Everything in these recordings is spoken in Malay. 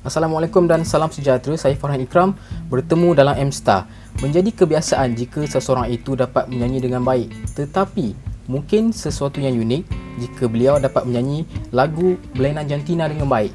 Assalamualaikum dan salam sejahtera. Saya Farhan Ikram bertemu dalam M-Star. Menjadi kebiasaan jika seseorang itu dapat menyanyi dengan baik. Tetapi mungkin sesuatu yang unik jika beliau dapat menyanyi lagu berlainan jantina dengan baik.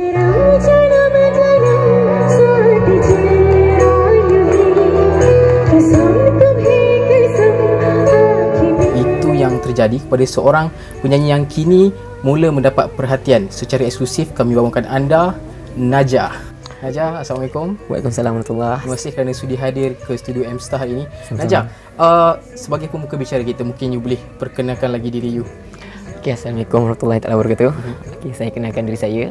Itu yang terjadi kepada seorang penyanyi yang kini mula mendapat perhatian. Secara eksklusif kami bawakan anda Najah. Najah, Assalamualaikum. Waalaikumsalam warahmatullahi. Terima kasih kerana sudi hadir ke studio M-Star hari ini. Najah, sebagai pembuka bicara kita, mungkin you boleh perkenalkan lagi diri you. Okay, Assalamualaikum warahmatullahi wabarakatuh. Okay, saya kenalkan diri saya.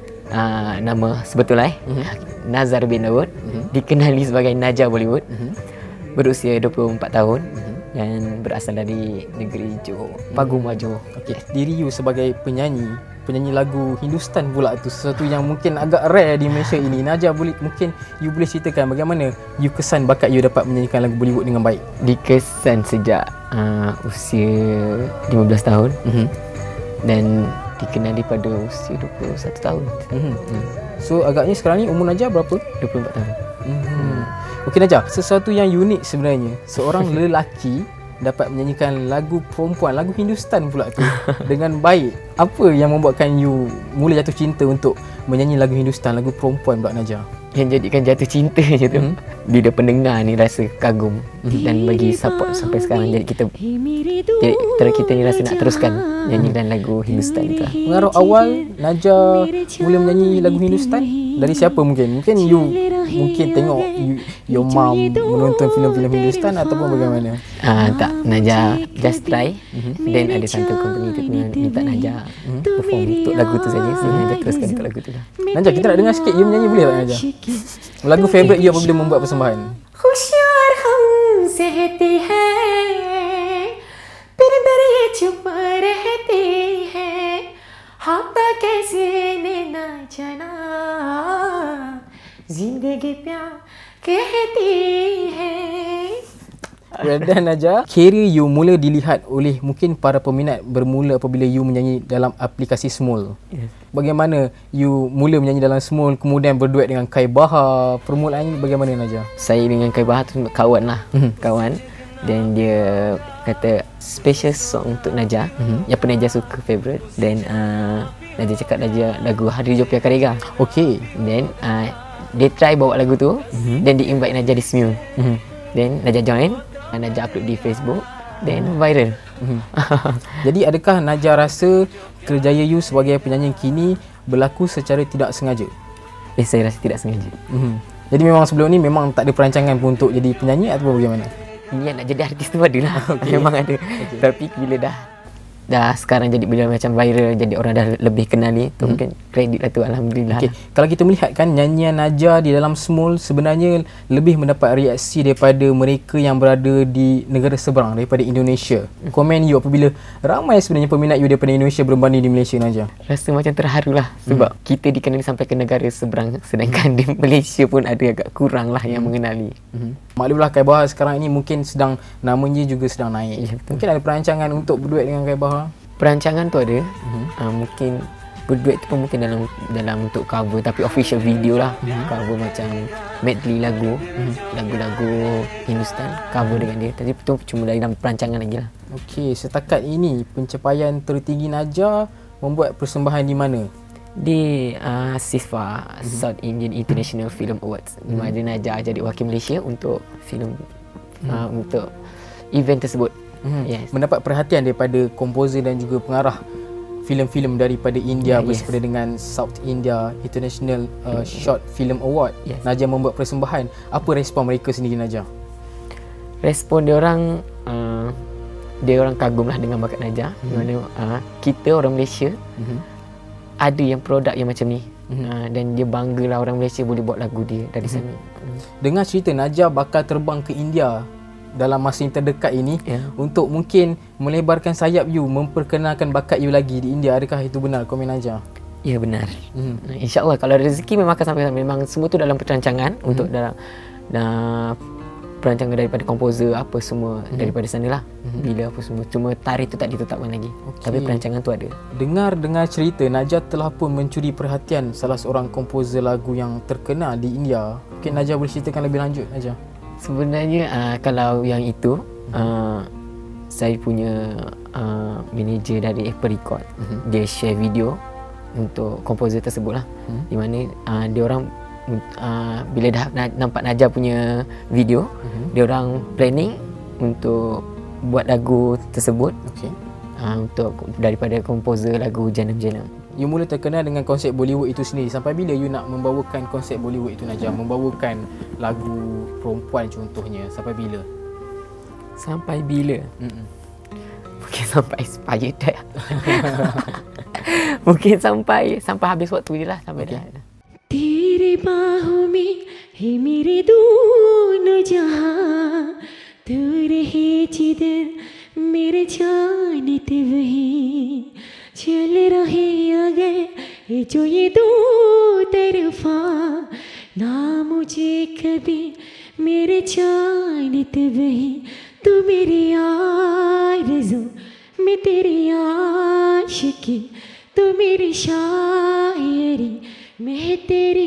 Nama sebetul Nazar bin Daud, dikenali sebagai Najah Bollywood. Berusia 24 tahun dan berasal dari negeri Johor, Pagu Maju. Okay. Diri you sebagai penyanyi lagu Hindustan pula tu, sesuatu yang mungkin agak rare di Malaysia ini. Najah, mungkin you boleh ceritakan bagaimana you kesan bakat you dapat menyanyikan lagu Bollywood dengan baik? Dikesan sejak usia 15 tahun dan dikenali pada usia 21 tahun. So agaknya sekarang ni umur Najah berapa? 24 tahun. Okey Najah, sesuatu yang unik sebenarnya, seorang lelaki dapat menyanyikan lagu perempuan, lagu Hindustan pula tu dengan baik. Apa yang membuatkan you mula jatuh cinta untuk menyanyi lagu Hindustan, lagu perempuan pula Najah? Yang jadikan jatuh cinta je tu, bila pendengar ni rasa kagum dan bagi support sampai sekarang. Jadi kita ni rasa nak teruskan nyanyikan lagu Hindustan tu. Pengaruh awal Najah mula menyanyi lagu Hindustan dari siapa mungkin? Mungkin you tengok your mom menonton filem-filem Hindustan ataupun bagaimana? Tak, Najah just try. Then ada satu company tu minta Najah perform untuk lagu tu saja. So Najah teruskan untuk lagu tu lah. Najah, kita nak dengar sikit you menyanyi boleh tak Najah? Lagu favourite you apabila membuat persembahan? Khusyar humse heti hai, fir dar ye chup rehti hai, hata kaise ne na jana, zindagi pyar कहती है. Dan Najah, kira you mula dilihat oleh mungkin para peminat bermula apabila you menyanyi dalam aplikasi Smule. Bagaimana you mula menyanyi dalam Smule, kemudian berduet dengan Kai Bahar, permulaan bagaimana Najah? Saya dengan Kai Bahar tu kawan lah, kawan. Dan dia kata special song untuk Najah, yang pernah Najah suka favourite. Dan Najah cakap lagu Hari Jopia Karega. Okay. Then dia try bawa lagu tu, dan dia invite Najah di Smule. Then Najah join, Najah upload di Facebook, then viral. Jadi adakah Najah rasa kerjaya you sebagai penyanyi kini berlaku secara tidak sengaja? Saya rasa tidak sengaja. Jadi memang sebelum ni memang tak ada perancangan pun untuk jadi penyanyi atau bagaimana? Niat nak jadi artis tu ada lah. Memang ada. Tapi bila dah sekarang jadi bila macam viral, jadi orang dah lebih kenali, tu mungkin kredit lah tu, alhamdulillah. Kalau kita melihat kan nyanyian Najah di dalam Smule sebenarnya lebih mendapat reaksi daripada mereka yang berada di negara seberang daripada Indonesia. Komen you apabila ramai sebenarnya peminat you daripada Indonesia berbanding di Malaysia Najah? Rasa macam terharu lah sebab kita dikenali sampai ke negara seberang, sedangkan di Malaysia pun ada agak kurang lah yang mengenali. Maklumlah Kai Bahar sekarang ini mungkin namanya juga sedang naik. Mungkin ada perancangan untuk berduet dengan Kai Bahar? Perancangan tu ada. Mungkin berduet tu pun mungkin dalam untuk cover, tapi official video lah. Cover macam medley lagu, lagu-lagu Hindustan, cover dengan dia. Tapi itu cuma dalam perancangan lagi lah. Okey, setakat ini pencapaian tertinggi Najah membuat persembahan di mana? Di SIFA, South Indian International Film Awards, di mana Najah jadi wakil Malaysia untuk filem untuk event tersebut. Mendapat perhatian daripada komposer dan juga pengarah filem-filem daripada India bersempena dengan South India International Short Film Award. Najah membuat persembahan. Apa respon mereka sendiri Najah? Respon dia orang kagumlah dengan bakat Najah. Mana kita orang Malaysia ada yang produk yang macam ni, dan dia banggalah orang Malaysia boleh buat lagu dia dari sana. Dengar cerita Najah bakal terbang ke India dalam masa yang terdekat ini untuk mungkin melebarkan sayap you, memperkenalkan bakat you lagi di India. Adakah itu benar komen Najah? Ya, benar. InsyaAllah kalau rezeki memang akan sampai. Memang semua tu dalam perancangan untuk perancangan daripada komposer apa semua daripada sana lah. Bila apa semua, cuma tarikh tu tak ditetapkan lagi. Tapi perancangan tu ada. Dengar cerita Najah telah pun mencuri perhatian salah seorang komposer lagu yang terkenal di India. Mungkin Najah boleh ceritakan lebih lanjut, Najah. Sebenarnya kalau yang itu saya punya manager dari Apple Record, dia share video untuk komposer tersebut lah. Di mana dia orang bila dah nampak Najah punya video, dia orang planning untuk buat lagu tersebut. Untuk daripada komposer lagu Janam Janam. You mula terkenal dengan konsep Bollywood itu sendiri. Sampai bila you nak membawakan konsep Bollywood itu, Najah? Membawakan lagu perempuan contohnya. Sampai bila? Sampai bila? Mungkin sampai expired dah. Mungkin sampai habis waktu je lah. Sampai dah. तेरे बाहों में है मेरे दोनों जहां, तू रहे जिधर मेरे जानते वहीं चल रहे अगर ये जो ये दो तरफा, ना मुझे कभी मेरे जानते वहीं, तू मेरी आरज़ू मैं तेरी आशिकी, तू मेरी शायरी मैं तेरी